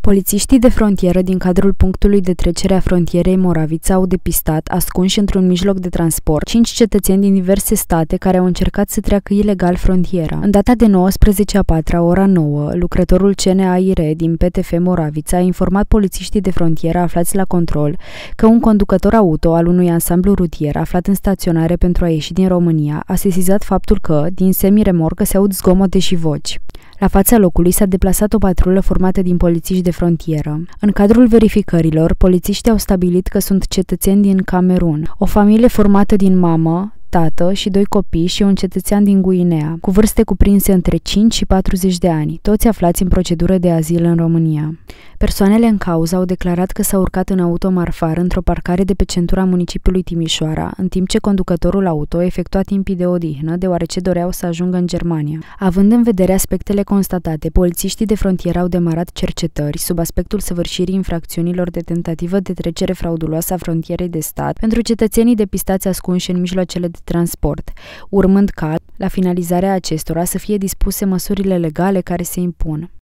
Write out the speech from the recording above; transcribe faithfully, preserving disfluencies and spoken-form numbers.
Polițiștii de frontieră din cadrul punctului de trecere a frontierei Moravița au depistat, ascunși într-un mijloc de transport, cinci cetățeni din diverse state care au încercat să treacă ilegal frontiera. În data de nouăsprezece a patra, ora nouă, lucrătorul C N A I R din P T F Moravița a informat polițiștii de frontieră aflați la control că un conducător auto al unui ansamblu rutier aflat în staționare pentru a ieși din România a sesizat faptul că, din semiremorcă, se aud zgomote și voci. La fața locului s-a deplasat o patrulă formată din polițiști de frontieră. În cadrul verificărilor, polițiștii au stabilit că sunt cetățeni din Camerun, o familie formată din mamă, tată și doi copii și un cetățean din Guinea, cu vârste cuprinse între cinci și patruzeci de ani, toți aflați în procedură de azil în România. Persoanele în cauză au declarat că s-au urcat în auto marfar într-o parcare de pe centura municipiului Timișoara, în timp ce conducătorul auto efectua timpii de odihnă, deoarece doreau să ajungă în Germania. Având în vedere aspectele constatate, polițiștii de frontieră au demarat cercetări sub aspectul săvârșirii infracțiunilor de tentativă de trecere frauduloasă a frontierei de stat pentru cetățenii depistați ascunși în mijloacele de transport, urmând ca, la finalizarea acestora, să fie dispuse măsurile legale care se impun.